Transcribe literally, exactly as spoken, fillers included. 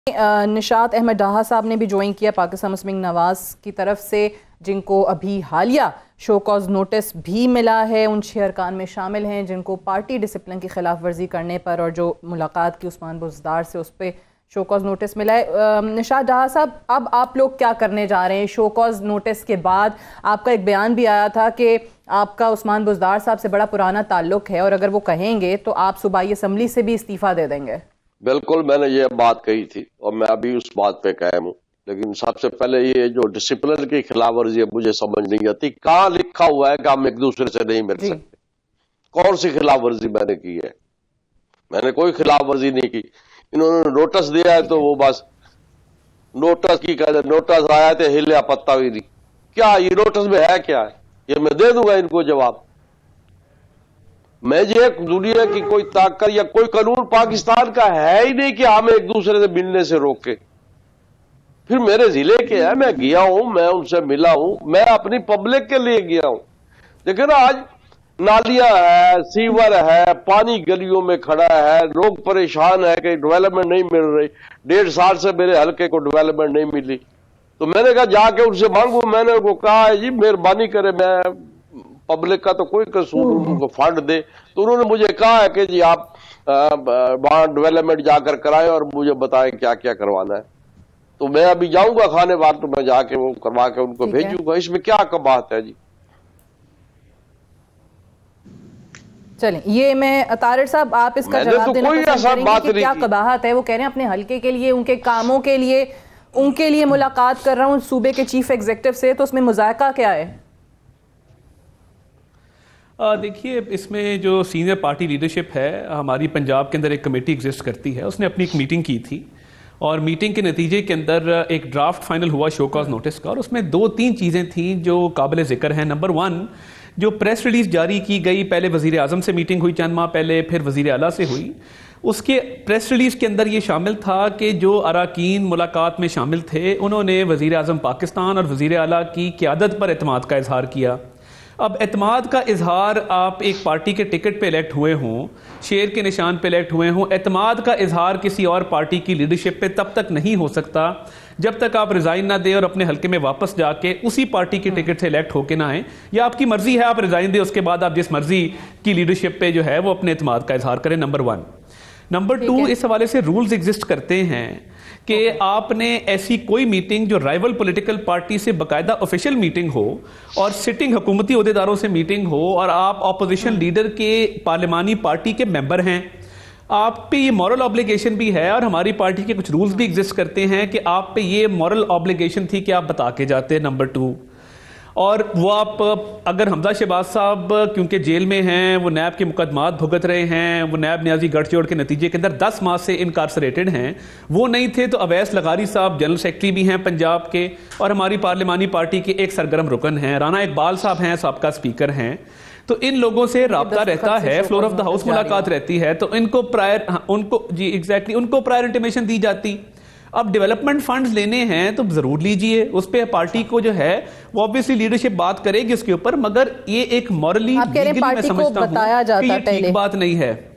نشاط احمد ڈاہا صاحب نے بھی جوائن کیا پاکستان مسلم نواز کی طرف سے، جن کو ابھی حالیہ شو کاز نوٹس بھی ملا ہے. ان چھ ارکان میں شامل ہیں جن کو پارٹی ڈسپلن کی خلاف ورزی کرنے پر اور جو ملاقات کی عثمان بزدار سے اس پہ شو کاز نوٹس ملا ہے. نشاط ڈاہا صاحب، اب آپ لوگ کیا کرنے جا رہے ہیں؟ شو کاز نوٹس کے بعد آپ کا ایک بیان بھی آیا تھا کہ آپ کا عثمان بزدار صاحب سے بڑا پرانا تعلق ہے اور اگر وہ کہیں گے تو آپ صوبائی اسمبلی سے بھی استعفیٰ دے دیں گے. بالکل، میں نے یہ بات کہی تھی اور میں ابھی اس بات پہ قائم ہوں. لیکن سب سے پہلے یہ جو ڈسپلن کی خلاف ورزی ہے مجھے سمجھ نہیں آتی. کہاں لکھا ہوا ہے کہ ہم ایک دوسرے سے نہیں مل سکتے؟ کون سی خلاف ورزی میں نے کی ہے؟ میں نے کوئی خلاف ورزی نہیں کی. انہوں نے نوٹس دیا ہے تو وہ بس نوٹس کی کہتے نوٹس آیا تھے ہلیا پتا بھی نہیں. کیا یہ نوٹس میں ہے؟ کیا ہے یہ؟ میں دے دوں گا ان کو جواب. میں یہ دنیا کی کوئی طاقت یا کوئی قانون پاکستان کا ہے ہی نہیں کہ ہمیں ایک دوسرے سے ملنے سے روکے. پھر میرے ضلع کے ہے، میں گیا ہوں، میں ان سے ملا ہوں، میں اپنی پبلک کے لیے گیا ہوں. لیکن آج نالیاں ہے، سیور ہے، پانی گلیوں میں کھڑا ہے، لوگ پریشان ہے کہ ڈیولپمنٹ نہیں مل رہی. ڈیڑھ سال سے میرے حلقے کو ڈیولپمنٹ نہیں ملی. تو میں نے کہا جا کے ان سے مانگوں. میں نے ان کو کہا جی مہربانی کرے، میں پبلک کا تو کوئی قصور، ان کو فنڈ دے. تو انہوں نے مجھے کہا ہے کہ جی آپ وہاں ڈیولپمنٹ جا کر کرائیں اور مجھے بتائیں کیا کیا کروانا ہے. تو میں ابھی جاؤں گا کھانے بعد، تو میں جا کے وہ کروا کے ان کو بھیجوں گا. اس میں کیا بات ہے جی؟ چلیں، یہ میں طارق صاحب آپ اس کا جواب دینا پسند کریں گے کہ کیا قباحت ہے؟ وہ کہہ رہے ہیں اپنے حلقے کے لیے، ان کے کاموں کے لیے، ان کے لیے ملاقات کر رہا ہوں صوبے کے چیف ایگزیکٹو سے. تو اس میں مذائقہ کیا ہے؟ دیکھیے، اس میں جو سینئر پارٹی لیڈرشپ ہے ہماری پنجاب کے اندر ایک کمیٹی ایگزسٹ کرتی ہے. اس نے اپنی ایک میٹنگ کی تھی اور میٹنگ کے نتیجے کے اندر ایک ڈرافٹ فائنل ہوا شو کاز نوٹس کا، اور اس میں دو تین چیزیں تھیں جو قابل ذکر ہیں. نمبر ون، جو پریس ریلیز جاری کی گئی، پہلے وزیر اعظم سے میٹنگ ہوئی چند ماہ پہلے، پھر وزیر اعلیٰ سے ہوئی. اس کے پریس ریلیز کے اندر یہ شامل تھا کہ جو اراکین ملاقات میں شامل تھے انہوں نے وزیر اعظم پاکستان اور وزیر اعلیٰ کی قیادت پر اعتماد کا اظہار کیا. اب اعتماد کا اظہار، آپ ایک پارٹی کے ٹکٹ پہ الیکٹ ہوئے ہوں، شیر کے نشان پہ الیکٹ ہوئے ہوں، اعتماد کا اظہار کسی اور پارٹی کی لیڈرشپ پہ تب تک نہیں ہو سکتا جب تک آپ ریزائن نہ دیں اور اپنے حلقے میں واپس جا کے اسی پارٹی کے ٹکٹ سے الیکٹ ہو کے نہ آئیں. یا آپ کی مرضی ہے آپ ریزائن دیں، اس کے بعد آپ جس مرضی کی لیڈرشپ پہ جو ہے وہ اپنے اعتماد کا اظہار کریں. Number one. نمبر ٹو، اس حوالے سے رولز ایگزسٹ کرتے ہیں کہ آپ نے ایسی کوئی میٹنگ جو رائیول پولیٹیکل پارٹی سے باقاعدہ آفیشیل میٹنگ ہو اور سٹنگ حکومتی عہدیداروں سے میٹنگ ہو اور آپ اپوزیشن لیڈر کے پارلیمانی پارٹی کے ممبر ہیں، آپ پہ یہ مورل آبلیگیشن بھی ہے. اور ہماری پارٹی کے کچھ رولز بھی ایگزسٹ کرتے ہیں کہ آپ پہ یہ مورل آبلیگیشن تھی کہ آپ بتا کے جاتے. نمبر ٹو، اور وہ آپ اگر حمزہ شہباز صاحب کیونکہ جیل میں ہیں، وہ نیب کے مقدمات بھگت رہے ہیں، وہ نیب نیازی گٹھ جوڑ کے نتیجے کے اندر دس ماہ سے انکارسریٹڈ ہیں، وہ نہیں تھے تو اویس لغاری صاحب جنرل سیکرٹری بھی ہیں پنجاب کے اور ہماری پارلیمانی پارٹی کے ایک سرگرم رکن ہیں. رانا اقبال صاحب ہیں، سابقہ اسپیکر ہیں. تو ان لوگوں سے رابطہ رہتا ہے، فلور آف دا ہاؤس ملاقات رہتی ہے. تو ان کو پرائر ان کو جی ایگزیکٹلی ان کو پرائر انٹیمیشن دی جاتی. اب ڈیولپمنٹ فنڈز لینے ہیں تو ضرور لیجئے، اس پہ پارٹی کو جو ہے وہ obviously لیڈرشپ بات کرے گی اس کے اوپر، مگر یہ ایک مورلی لیگلی میں سمجھتا ہوں کہ یہ ٹھیک بات نہیں ہے.